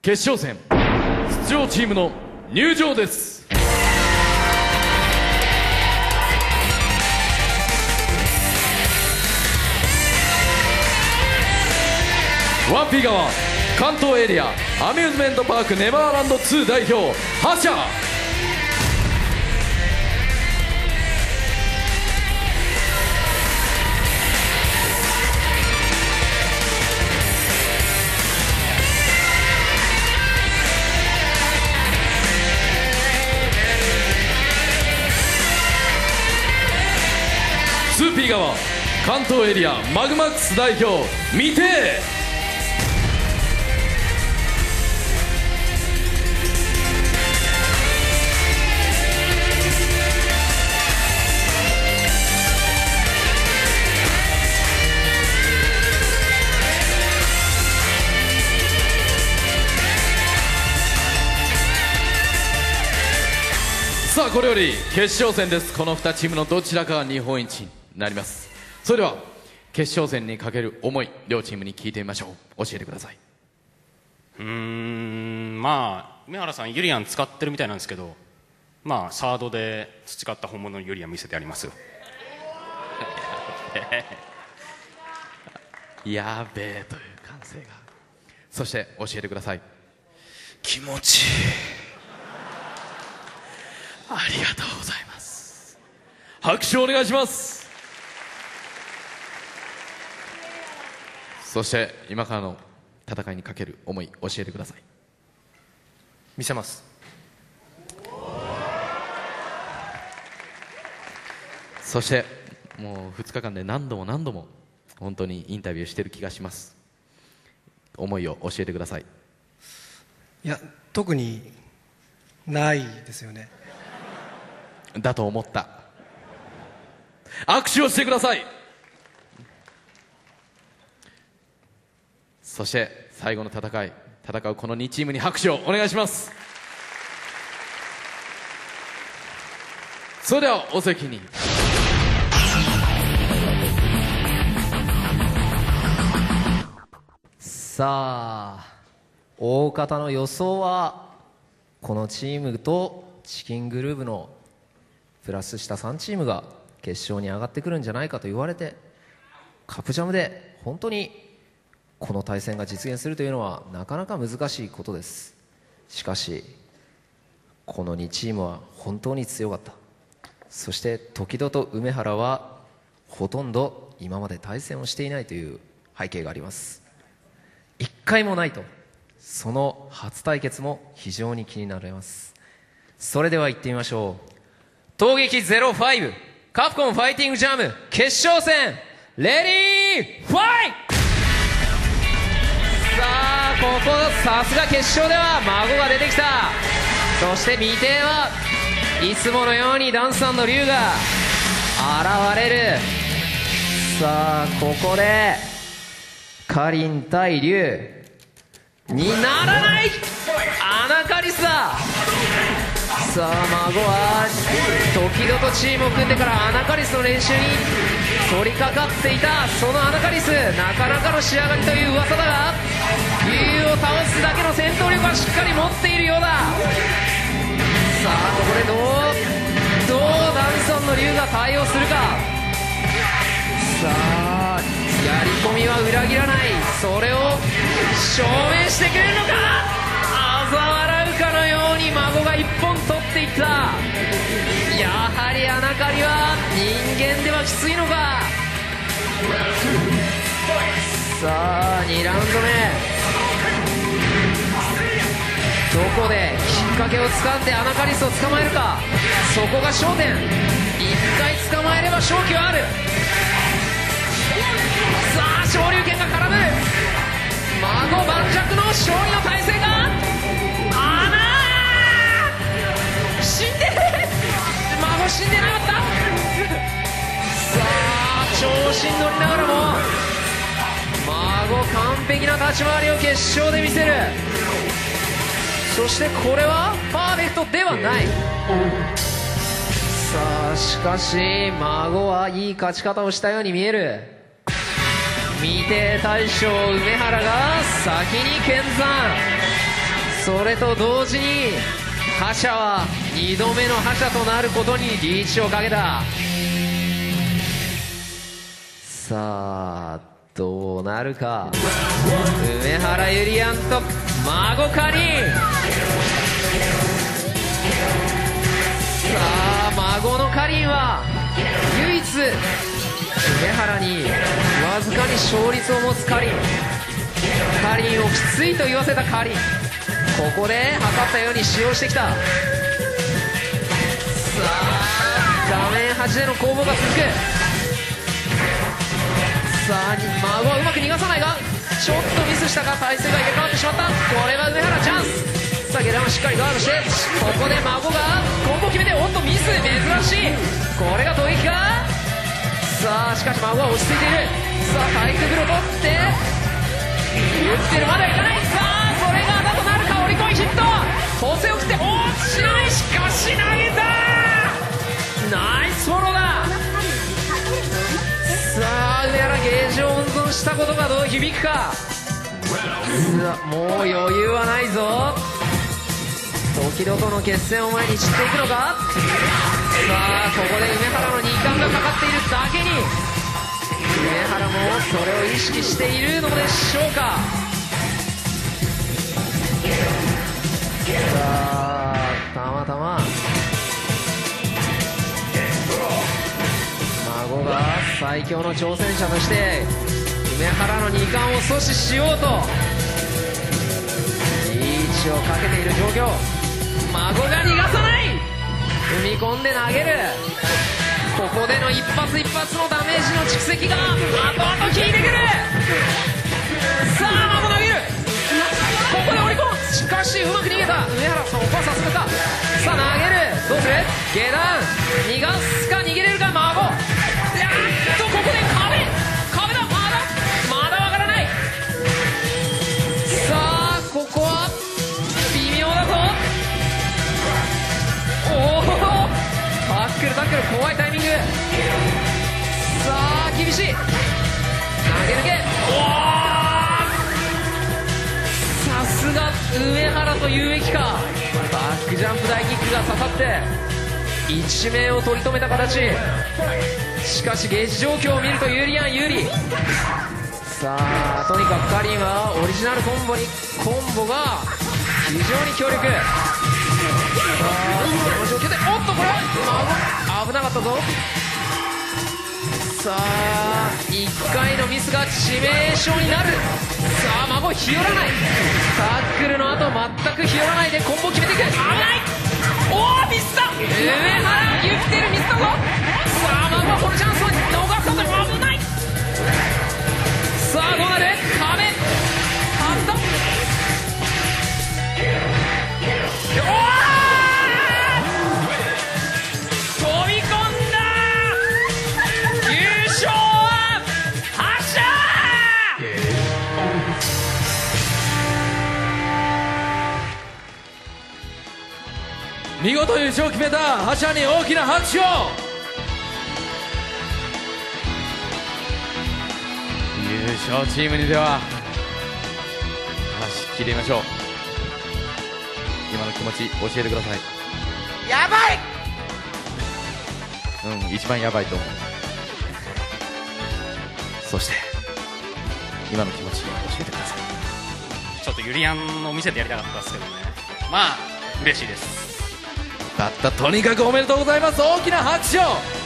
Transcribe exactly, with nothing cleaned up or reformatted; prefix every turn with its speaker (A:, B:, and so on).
A: 決勝戦出場チームの入場です。ワンピー側関東エリアアミューズメントパークネバーランドツー代表覇者、ツーピー側関東エリアマグマックス代表未定。さあこれより決勝戦です。このにチームのどちらかが日本一になります。それでは決勝戦にかける思い、両チームに聞いてみましょう。教えてください。
B: うーん、まあ梅原さんユリアン使ってるみたいなんですけど、まあサードで培った本物のユリアン見せてやりますよ。
A: やべえという歓声が。そして教えてください。気持ちいい。ありがとうございます。拍手をお願いします。そして今からの戦いにかける思い、教えてください。
C: 見せます。
A: そしてもうふつかかんで何度も何度も本当にインタビューしてる気がします。思いを教えてください。
C: いや、特にないですよね。
A: だと思った。握手をしてください。そして最後の戦い、戦うこのにチームに拍手をお願いします。それではお席に。
D: さあ大方の予想はこのチームとチキングルーヴのプラスしたさんチームが決勝に上がってくるんじゃないかと言われて、カップジャムで本当にこの対戦が実現するというのはなかなか難しいことです。しかしこのにチームは本当に強かった。そして時戸と梅原はほとんど今まで対戦をしていないという背景があります。一回もないと、その初対決も非常に気になります。それでは行ってみましょう。闘撃ゼロファイブカプコンファイティングジャム決勝戦、レディーファイト。さあここさすが決勝では孫が出てきた。そして未定はいつものようにダンス&リュウが現れる。さあここでかりん対リュウにならない。アナカリスだ。さあ孫は時戸とチームを組んでからアナカリスの練習に取り掛かっていた。そのアナカリスなかなかの仕上がりという噂だが、竜を倒すだけの戦闘力はしっかり持っているようだ。さあここでどうどうダンソンの竜が対応するか。さあやり込みは裏切らない。それを証明してくれるのか。嘲笑うかのように孫が一本取っていった。やはりアナカリは人間ではきついのか。さあにラウンド目、どこできっかけをつかんでアナカリスを捕まえるか、そこが焦点。一回捕まえれば勝機はある。さあ昇竜拳が絡む。孫盤石の勝利の体勢がアナ死んでる。孫死んでなかった。さあ調子に乗りながらも孫完璧な立ち回りを決勝で見せる。そしてこれはパーフェクトではない。さあしかし孫はいい勝ち方をしたように見える。未定大将梅原が先に見参。 それと同時に覇者はにどめの覇者となることにリーチをかけた。さあどうなるか。梅原ゆりやんと孫かりん。さあ孫のかりんは唯一梅原にわずかに勝率を持つかりん。かりんをきついと言わせたかりん、ここで測ったように使用してきた。さあ画面端での攻防が続く。さあ孫はうまく逃がさないが、ちょっとミスしたか、体勢が入れ替わってしまった。これは梅原チャンス。さあゲラもしっかりガードして、ここで孫がコンボ決めて、おっとミス、珍しい。これが攻撃か。さあしかし孫は落ち着いている。さあ体育ブロ取って打ってる、まだいかない。さあそれがあだとなるか。折り込みヒット、補正を切って落ちない。しかし投げた。ナイスフォローだ。さあ梅原ゲージを温存したことがどう響くか。さあもう余裕はないぞ。時々の決戦を前に散っていくのか。さあここで梅原のに冠がかかっているだけに梅原もそれを意識しているのでしょうか。さあたまたま孫が最強の挑戦者として梅原のに冠を阻止しようとリーチをかけている状況。孫が逃がさない。踏み込んで投げる。ここでの一発一発のダメージの蓄積が後々効いてくる。さあ孫投げる。ここで折り込む。しかしうまく逃げた梅原。そこはさすがか。さあ投げる。どうする。下段逃がすか、逃げれるか孫。やっとここで壁壁だ。まだまだわからない。さあここは微妙だぞ。おおタックルタックル、怖いタイミング。さあ厳しい。投げ抜け。おおさすが梅原というべきか。バックジャンプ大キックが刺さって一命を取り留めた形。しかしゲージ状況を見るとユリアン有利。さあとにかくカリンはオリジナルコンボにコンボが非常に強力。さあこの状況でおっとこれは危なかったぞ。さあいっかいのミスが致命傷になる。さあ孫ひよらない。タックルの後全くひよらないでコンボ決めていく。危ない。おおミスだ。梅原ギフテルミスだぞ。さあ孫はこのチャンスを逃すことが危ない。さあどうなる。壁あった。おお飛び込んだ。優勝は覇者。
A: 見事優勝を決めた覇者に大きな拍手を。優勝チームにでは話し切りましょう。今の気持ち教えてください。
E: やばい。
A: うん一番やばいと思う。そして今の気持ち教えてください。
B: ちょっとユリアンを見せてやりたかったですけどね。まあ嬉しいです。
A: だった。とにかくおめでとうございます。大きな拍手を。